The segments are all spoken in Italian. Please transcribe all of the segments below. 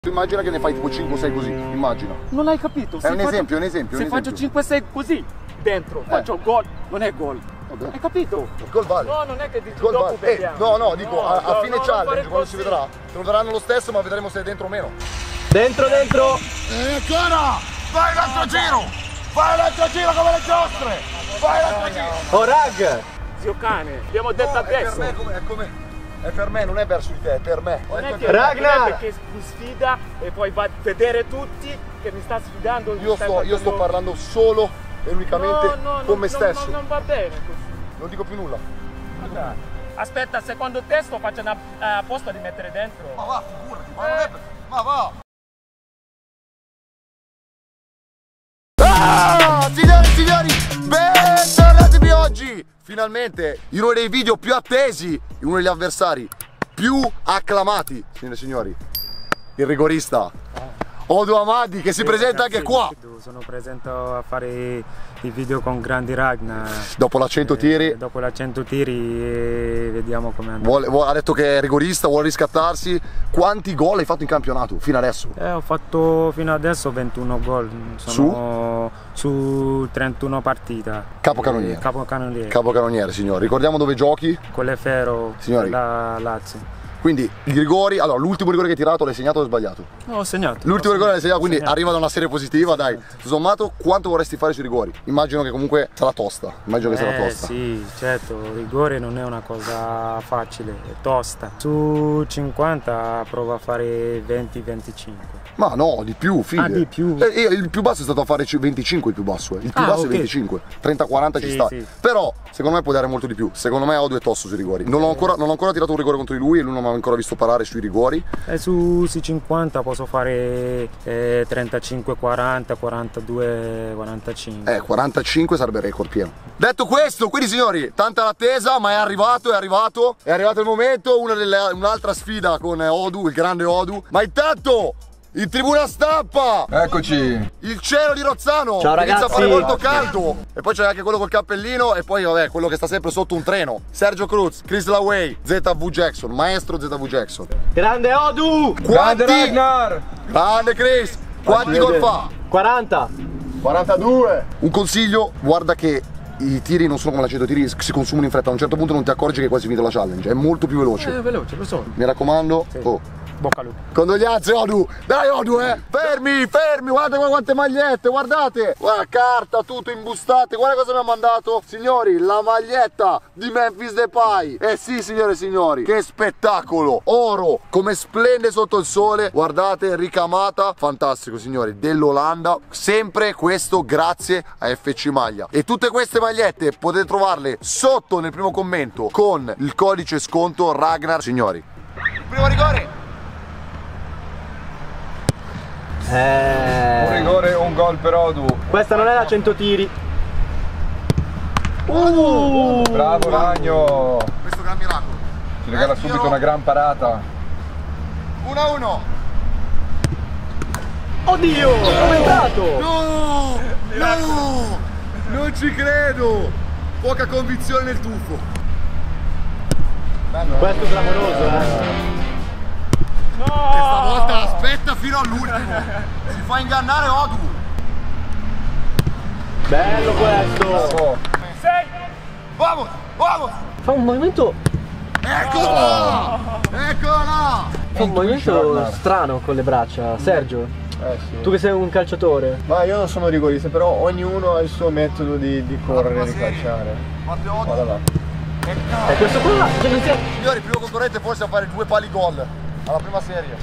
Tu immagina che ne fai tipo 5-6 così, immagina. Non hai capito? È un esempio, è un esempio. Se faccio 5-6 così, dentro, faccio gol, non è gol. Hai capito? Il gol vale. No, non è che dici Gol dopo vale. vediamo. No, dico, a fine challenge, quando si così. vedrà, te lo daranno lo stesso, ma vedremo se è dentro o meno. Dentro! E ancora! Vai l'altro giro! Vai l'altro giro come le giostre! Vai l'altro giro! Oh, rag! Zio cane, abbiamo detto adesso. È per me, non è verso di te, è per me. Non è che Ragnar! che mi sfida e poi va a vedere tutti che mi sta sfidando. Io sto parlando solo e unicamente con me stesso. Non va bene così. Non dico più nulla. Aspetta, secondo te sto facendo apposta di mettere dentro? Ma va, figurati, ma non è... Ma va! Signore e signori, bentornati oggi! Finalmente, in uno dei video più attesi, in uno degli avversari più acclamati, signore e signori, il rigorista Odu Amadi, che si presenta anche qua. Sono presente a fare i video con grandi Ragnar. Dopo la 100 tiri. Dopo la 100 tiri vediamo come andrà. Ha detto che è rigorista, vuole riscattarsi. Quanti gol hai fatto in campionato fino adesso? Ho fatto fino adesso 21 gol. Sono su 31 partite. Capocannoniere. Capocannoniere, signori. Ricordiamo dove giochi? Colleferro, signori. La Lazio. Quindi i rigori, allora l'ultimo rigore che hai tirato l'hai segnato o hai sbagliato? No, ho segnato. L'ultimo rigore l'hai segnato, quindi arriva da una serie positiva, dai. Tutto sommato, quanto vorresti fare sui rigori? Immagino che comunque sarà tosta. Immagino che sarà tosta. Sì, certo, il rigore non è una cosa facile, è tosta. Su 50 provo a fare 20-25. Ma no, di più, figlio. Di più. Il più basso è stato a fare 25 il più basso. Il più basso è 25. 30-40 ci sta. Sì. Però, secondo me può dare molto di più. Secondo me Odu è tosto sui rigori. Non ho ancora tirato un rigore contro di lui e lui non mi ha ancora visto parare sui rigori. E su 50 posso fare 35, 40, 42, 45. 45 sarebbe il record pieno. Detto questo, quindi signori, tanta l'attesa, ma è arrivato il momento, un'altra sfida con Odu, il grande Odu. Ma intanto, in tribuna stampa, eccoci, il cielo di Rozzano. Ciao ragazzi. Inizia a fare molto caldo. E poi c'è anche quello col cappellino. E poi vabbè, quello che sta sempre sotto un treno, Sergio Cruz, Chris Laway, ZV Jackson, maestro ZV Jackson. Grande Odu! grande Ragnar! Grande Chris. Quanti gol fa? 40. 42. Un consiglio, guarda che i tiri non sono come la 100 tiri, si consumano in fretta. A un certo punto non ti accorgi che hai quasi finito la challenge. È molto più veloce. È veloce, lo so. Mi raccomando. Sì. Bocca al lupo. Condoglianze Odu. Dai Odu, fermi, guardate qua quante magliette, guardate. Guarda, carta, tutto imbustate. Guarda cosa mi ha mandato. Signori, la maglietta di Memphis Depay. Sì, signore e signori, che spettacolo. Oro, come splende sotto il sole. Guardate, ricamata. Fantastico, signori, dell'Olanda. Sempre questo grazie a FC Maglia. E tutte queste magliette potete trovarle sotto nel primo commento con il codice sconto Ragnar. Signori, primo rigore. Un rigore, un gol per Odu. Questa non è la 100 tiri. Bravo Ragno. Questo gran miracolo. Ci regala subito una gran parata. 1-1. Oddio! Come è entrato? No! Non ci credo! Poca convinzione nel tuffo. Questo è clamoroso, E stavolta aspetta fino all'ultimo. Si fa ingannare Odu. Bello questo! Bravo. Vamos! Fa un movimento. Eccola! Fa un movimento strano con le braccia. Sergio, Sì. tu che sei un calciatore. Ma io non sono rigorista, però ognuno ha il suo metodo di correre e di calciare. Batte Odu. Guarda là. E questo qua, Signori, primo concorrente forse a fare 2 pali gol alla prima serie.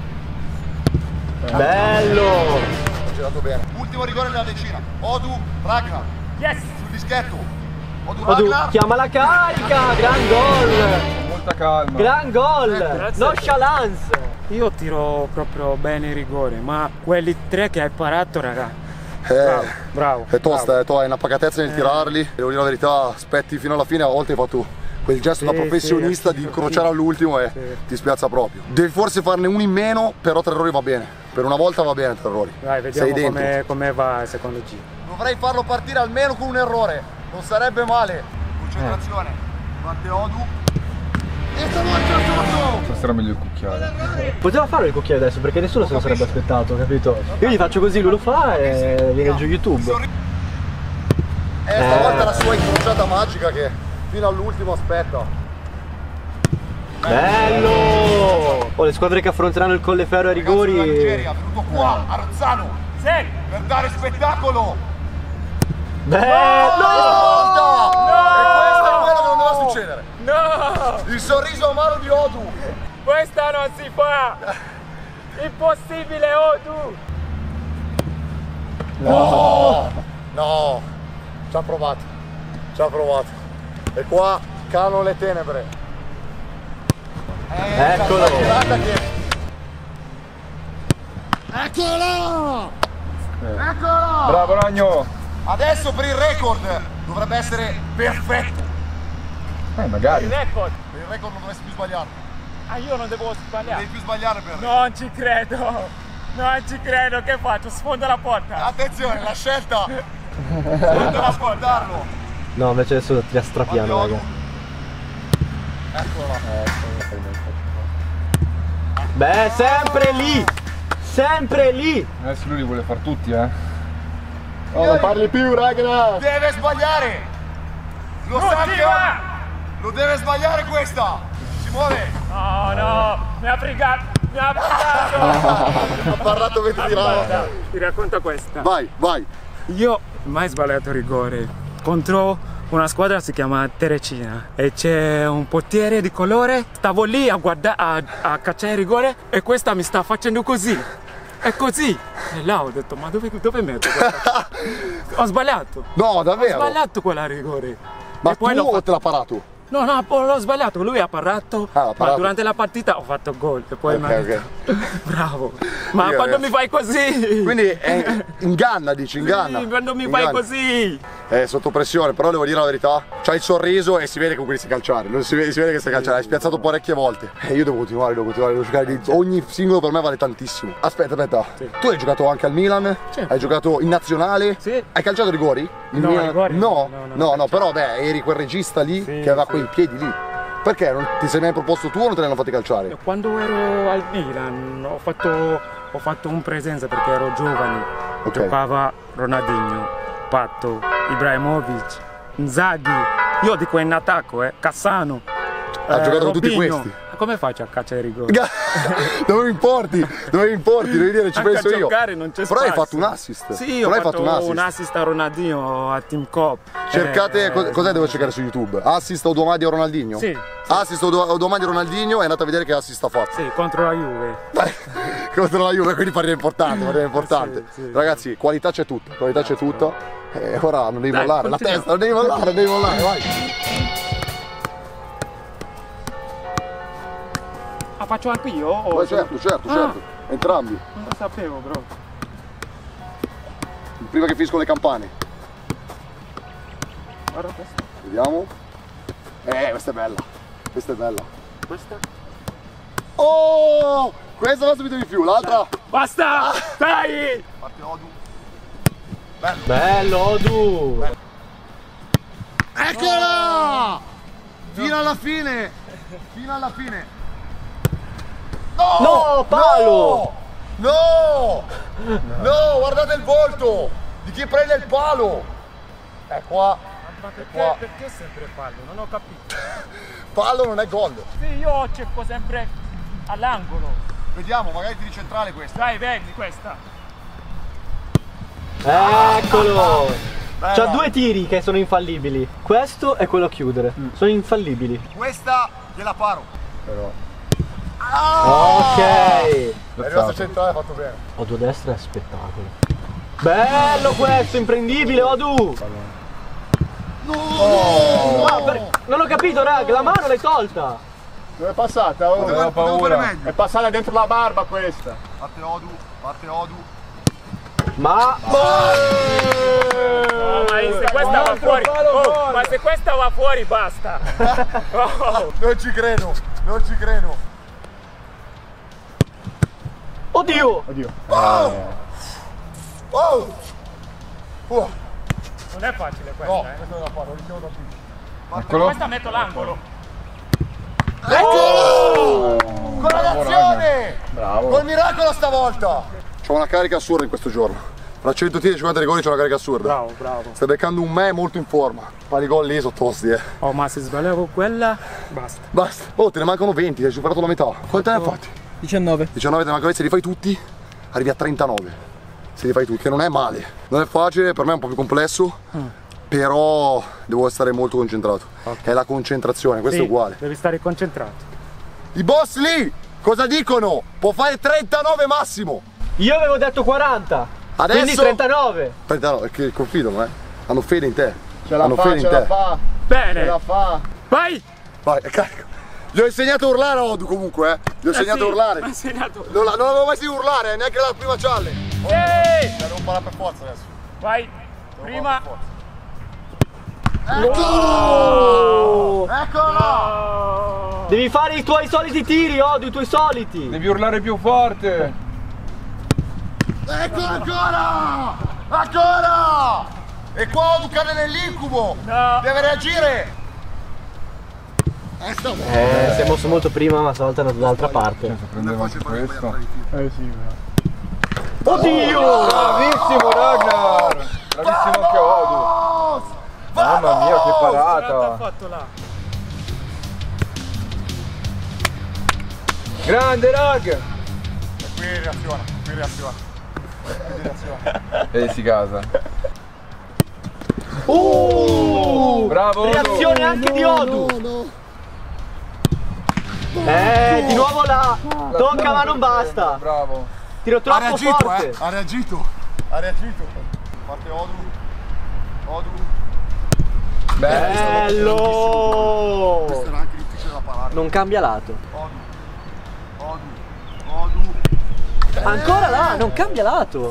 bello! Ha girato bene. Ultimo rigore della decina. Odu Ragnar. Yes! Sul dischetto. Odu Odu, Ragnar. chiama la carica! Gran gol! Molta calma. Gran gol! Grazie. Nonchalance! Io tiro proprio bene il rigore, ma quelli 3 che hai parato, raga. Bravo. È tosta, hai una pacatezza nel tirarli. Devo dire la verità, aspetti fino alla fine, a volte hai fatto quel gesto da professionista di incrociare all'ultimo e ti spiazza proprio. Devi forse farne uno in meno, però 3 errori va bene. Per una volta va bene 3 errori. Dai, Sei vediamo dentro. come va il secondo giro. Dovrei farlo partire almeno con un errore. Non sarebbe male. Concentrazione. Batte Odu. E stavolta sotto! Forse era meglio il cucchiaio. Poteva farlo il cucchiaio adesso perché nessuno se lo sarebbe aspettato, capito? Io gli faccio così, lui lo fa e viene giù YouTube. Stavolta la sua incrociata magica che fino all'ultimo aspetta. Bello! Oh, le squadre che affronteranno il Colleferro ai rigori. La Nigeria è venuto qua a Rozzano per dare spettacolo. Bello! No! E questo è quello che non doveva succedere. No! Il sorriso amaro di Odu. Questa non si fa! Impossibile, Odu! No! No! Ci ha provato. Ci ha provato. E qua calano le tenebre. Eccolo! Eccolo! Eccolo! Bravo Ragno! Adesso per il record dovrebbe essere perfetto. Magari. Il record! Per il record non dovresti più sbagliare. Ah, io non devo Non sbagliare! devi più sbagliare per il record. Non ci credo! Non ci credo! Che faccio? Sfondo la porta! Attenzione, la scelta non devo ascoltarlo. No, invece adesso ti strapiano, raga. Eccola. Beh, sempre lì! Sempre lì! Adesso lui li vuole far tutti, Oh, non parli più, raga! Deve sbagliare. Lo sa che lo deve sbagliare questa. Si muove. No, no! Mi ha fregato! Mi ha fregato! Ha parlato mentre tirava. Ti racconto questa. Vai, vai. Io mai sbagliato rigore contro una squadra si chiama Terecina e c'è un portiere di colore. Stavo lì a guardare, a cacciare il rigore e questa mi sta facendo così. E così. E là ho detto, ma dove metto questa? Ho sbagliato. No, Ho davvero. sbagliato quella rigore. Ma e poi tu l'ho o te l'ha parato? No, no, l'ho sbagliato, lui ha parato, Ah, ha ma parato. durante la partita ho fatto gol e poi Ok, mi ha detto, bravo, ma Io quando adesso- mi fai così? Quindi inganna, dici, inganna. Sì, quando mi fai Inganna. così? È sotto pressione, però devo dire la verità. C'ha il sorriso e si vede che comunque si calciare. Non si vede che sai calciare. Hai spiazzato parecchie volte. E io devo continuare, devo giocare. Ogni singolo per me vale tantissimo. Aspetta. Sì. Tu hai giocato anche al Milan? Sì. Hai giocato in nazionale? Sì. Hai calciato rigori? Il No, Milan? rigori No, no, però beh, eri quel regista lì Sì, che aveva sì. quei piedi lì. Perché? Non ti sei mai proposto tu o non te ne hanno fatti calciare? Quando ero al Milan ho fatto un presenza perché ero giovane. Ok. Giocava Ronaldinho, Patto, Ibrahimovic, Inzaghi. Io dico in attacco, Cassano. Ha giocato con tutti Robinho. questi? Come faccio a cacciare i rigori? Dove mi importi? Devi dire, ci Anche penso a io. giocare non c'è Però hai spazio. fatto un assist. Sì, Però ho hai fatto un assist. a Ronaldinho a Team Cop. Cercate, cos'è devo cercare su YouTube? Assist o Odomadi o Ronaldinho? Sì. Assist o Odomadi o Ronaldinho e andate a vedere che assist ha fatto. Sì, contro la Juve. Contro la Juve, quindi parere importante. Sì. Ragazzi, qualità c'è tutta, E ora non devi Dai, mollare, la continuiamo. testa, non devi mollare, vai. Ah, faccio anche io? O Vai, certo. Entrambi. Non lo sapevo, bro. Prima che finiscono le campane. Guarda questa. Vediamo. Questa è bella. Questa? Oh! Questa va subito di più, l'altra. Basta! Dai! Parte Odu. Bello, Odu! Eccola! Fino alla fine! No, palo! No! No, guardate il volto! Di chi prende il palo! È qua. Ma qua. perché sempre fallo? Non ho capito. Palo non è gol. Sì, io cerco sempre all'angolo. Vediamo, magari tiri centrale questa. Dai, vedi questa. Eccolo! Bella. C'ha due tiri che sono infallibili. Questo e quello a chiudere. Sono infallibili. Questa gliela paro. Però. Ok! È arrivato centrale, ha fatto bene. Odu a destra è spettacolo. Bello questo, imprendibile, Odu! Non ho capito, raga, la mano l'hai tolta! Dove è passata? Oh, Aveva paura. è passata dentro la barba questa. Parte Odu. Ma... Oh, ma se questa va fuori. Oh, ma se questa va fuori basta. Oh. Non ci credo. Oddio! Oh! Non è facile questa, No, questo non la fa, lo richiamo da qui. Eccolo. Questa metto l'angolo. Eccolo! Con l'azione! Bravo. Col miracolo stavolta! C'ho una carica assurda in questo giorno. Fra 100 tiri e 50 rigori c'ho una carica assurda. Bravo, bravo. Stai beccando un me molto in forma. Pari gol lì sono tosti, Oh, ma se sbagliavo quella, basta. Basta. Oh, te ne mancano 20, hai superato la metà. Quanti ne hai fatti? 19. 19 te ne mancano 20, se li fai tutti, arrivi a 39. Se li fai tutti, che non è male. Non è facile, per me è un po' più complesso. Però devo stare molto concentrato. È la concentrazione, questo Sì, è uguale. Devi stare concentrato. I boss lì, cosa dicono? Può fare 39 massimo. Io avevo detto 40. Adesso... Quindi 39. 39, perché confidano, Hanno fede in te. Ce la Hanno fa, fede in ce la te. fa. Bene. Ce la fa. Vai. Vai, è carico. Gli ho insegnato a urlare a Odu comunque, Gli ho insegnato a urlare. Mi ha insegnato. Non avevo mai sentito urlare, neanche la prima challenge. Sì. Devo imparare per forza adesso. Vai. Prima. Eccolo! Eccolo! Devi fare i tuoi soliti tiri, Odu, i tuoi soliti. Devi urlare più forte. Eccolo ancora! Ancora! E qua Odu cade nell'incubo! No. Deve reagire! Si è mosso molto prima, ma stavolta è andato dall'altra parte. Prendeva anche questo. Sì. Oddio! Bravissimo Ragnar! Bravissimo anche Odu. Mamma mia, che Cosa ha parata! fatto là? Grande Rag! Qui reaziona, qui reaziona. E si casa. Bravo Odu! Reazione anche di Odu! Di nuovo là! Tocca ma non basta! Bravo! Tiro Ha troppo reagito, forte! Ha reagito! Ha reagito! Parte Odu. Odu. Bello! Questo era anche difficile da parare. Non cambia lato. Odu. Ancora là, non cambia lato!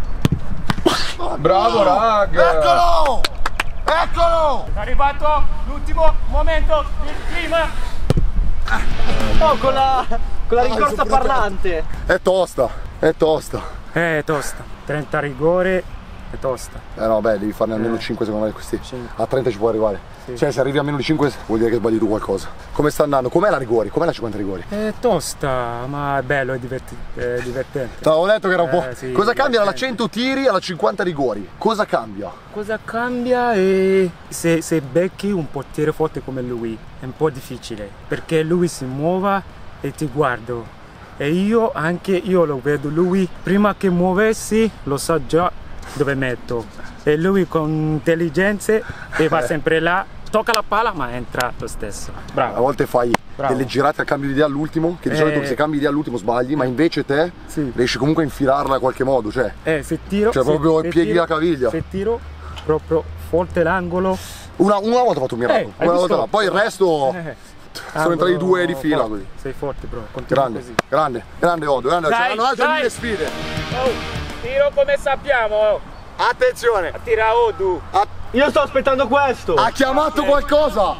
Bravo Rag! Eccolo! Eccolo! È arrivato l'ultimo momento del clima. Oh, con la rincorsa parlante! È tosta, è tosta. È tosta. 30 rigore, è tosta. No, beh, devi farne almeno 5 secondo me questi. A 30 ci può arrivare. Sì. Cioè, se arrivi a meno di 5 vuol dire che sbagli tu qualcosa. Come sta andando? Com'è la rigori? Com'è la 50 rigori? È tosta, ma è bello, è divertente. Avevo detto che era un po'. Sì, Cosa cambia dalla divertente. 100 tiri alla 50 rigori? Cosa cambia? Cosa cambia è se becchi un portiere forte come lui, è un po' difficile, perché lui si muova e ti guardo. E io lo vedo lui, prima che muovessi lo so già dove metto. E lui con intelligenza e va sempre là, tocca la palla ma entra lo stesso. A Bravo. volte fai Bravo. delle girate a cambio di idea all'ultimo, che di solito se cambi idea all'ultimo sbagli, ma invece te Sì. riesci comunque a infilarla in qualche modo, cioè. Se tiro, Cioè, proprio pieghi la caviglia. Se tiro proprio forte l'angolo. Una volta ho fatto un miracolo, hai una volta visto? là. Poi il resto sono entrati Angolo 2 di fila forte. così. Sei forte bro, continua Grande, così. grande Odo, grande. Dai, C'erano altre dai. 1000 sfide. Oh, tiro come sappiamo. Attenzione, Tira Odu. Io sto aspettando questo! ha chiamato qualcosa.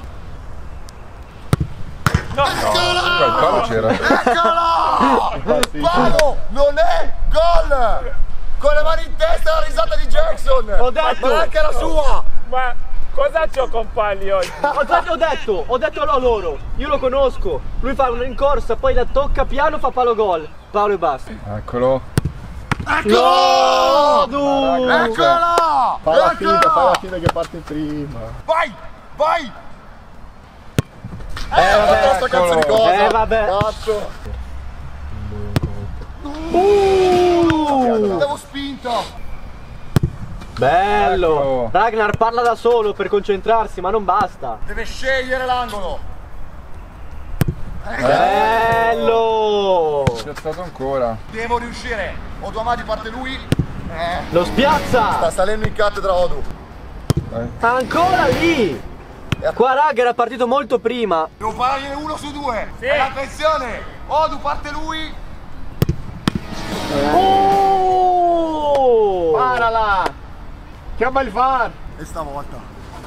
Il palo c'era. Eccolo! Palo, non è gol! Con le mani in testa la risata di Jackson! Ho detto! Ma anche la sua! Ma cosa c'ho compagni oggi? Ho detto a loro, io lo conosco, lui fa una rincorsa, poi la tocca piano, fa palo gol, Paolo e basta. Eccolo. Eccolo! Odu! Eccola! Fai la Eccola! finta che parte prima. Vai! Vai! Vabbè, sta cazzo di cosa! vabbè. Cazzo! L'avevo spinto! Bello! Ecco. Ragnar parla da solo per concentrarsi, ma non basta. Deve scegliere l'angolo! Bello! Piazzato ancora. Devo riuscire! Odu Amadi parte lui! Lo spiazza! Sta salendo in cattedra Odu! Ancora lì! Qua Rag era partito molto prima. Devo fargliene 1 su 2! Sì. Attenzione! Odu parte lui! Oh! Parala! Chiama il VAR! E stavolta!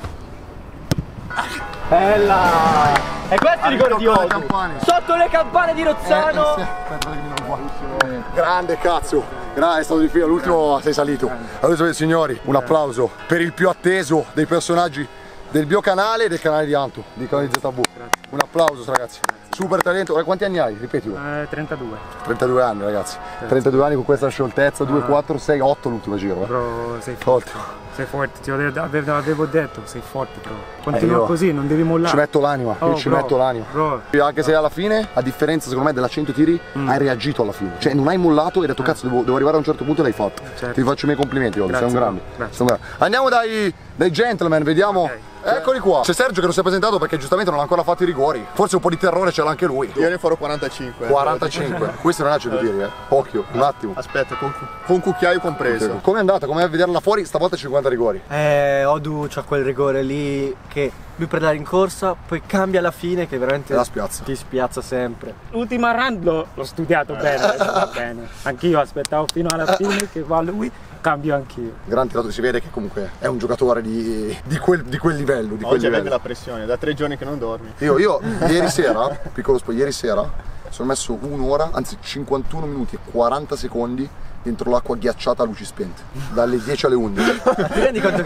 Bella! E questo è il rigore di sotto le Odu. campane. Sotto le campane di Rozzano. Sì. Aspetta, che mi do qua. Grande cazzo! Grande, è stato difficile, l'ultimo sei salito. Allora signori, un applauso per il più atteso dei personaggi del mio canale e del canale di Anto, di canale di ZV. Un applauso ragazzi. Super talento. Quanti anni hai? Ripetilo. 32. 32 anni ragazzi. 32 anni con questa scioltezza. 2, 4, 6, 8 l'ultimo giro. Bro, sei Forte. Sei forte, avevo detto, sei forte bro. Continua così, non devi mollare. Ci metto l'anima, io ci metto l'anima. Anche se alla fine, a differenza secondo me della 100 tiri, hai reagito alla fine. Cioè non hai mollato e hai detto cazzo devo arrivare a un certo punto e l'hai fatto. Certo. Ti faccio i miei complimenti, Olli, sei un grande. Grazie. Andiamo dai gentleman, vediamo. Okay. Eccoli qua. C'è Sergio che non si è presentato perché giustamente non ha ancora fatto i rigori. Forse un po' di terrore ce l'ha anche lui. Io ne farò 45. 45. Questo non è 100 tiri, Occhio, un attimo. Aspetta, con cucchiaio compreso. Com'è andata? Com'è a vederla fuori? Stavolta 50 rigori. Odu c'ha quel rigore lì che lui per la rincorsa, poi cambia alla fine che veramente la spiazza. Ti spiazza sempre. L'ultima run l'ho studiato bene, va bene. Anch'io aspettavo fino alla fine che va lui. Cambio anch'io. Gran tirato, si vede che comunque è un giocatore di quel livello. Oggi avete la pressione, da 3 giorni che non dormi. Io ieri sera, piccolo spoiler, ieri sera sono messo un'ora, anzi 51 minuti e 40 secondi dentro l'acqua ghiacciata a luci spente, dalle 10 alle 11. Ti rendi conto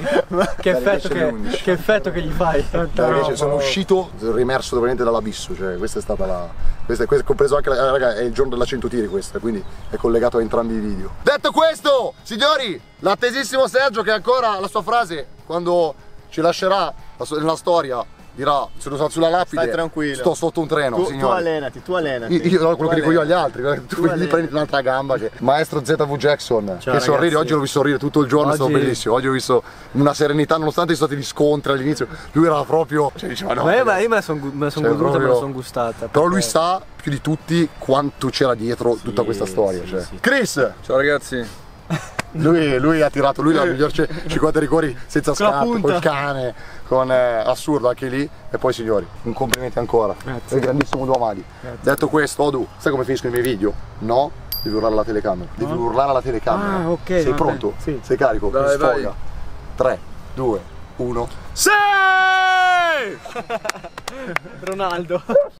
che effetto che gli fai? Sono uscito rimerso veramente dall'abisso, cioè questa è stata questa è compreso anche raga, è il giorno della 100 tiri questa, quindi è collegato a entrambi i video. Detto questo, signori, l'attesissimo Sergio che ancora la sua frase quando ci lascerà nella storia dirà sulla lapide: stai tranquillo, sto sotto un treno, signori. Tu allenati. Io quello che dico io agli altri, tu gli prendi un'altra gamba che... Maestro ZV Jackson, ciao, che sorride, oggi l'ho visto sorridere tutto il giorno, è stato bellissimo. Oggi ho visto una serenità, nonostante ci sono stati gli scontri all'inizio, lui era proprio, cioè diceva no. Io me la sono goduta, me la sono gustata. Però lui sa più di tutti quanto c'era dietro tutta questa storia. Chris! Ciao ragazzi. Lui ha tirato, lui la miglior 50 rigori senza scarpe, col cane, con assurdo anche lì. E poi signori, un complimento ancora. Grazie. Il grandissimo Duamadi. Detto questo, Odu, sai come finiscono i miei video? No, devi urlare alla telecamera. Devi urlare alla telecamera. Ah, ok. Sei pronto? Sì. Sei carico? Dai, Sfoga. 3, 2, 1. Sì! Ronaldo.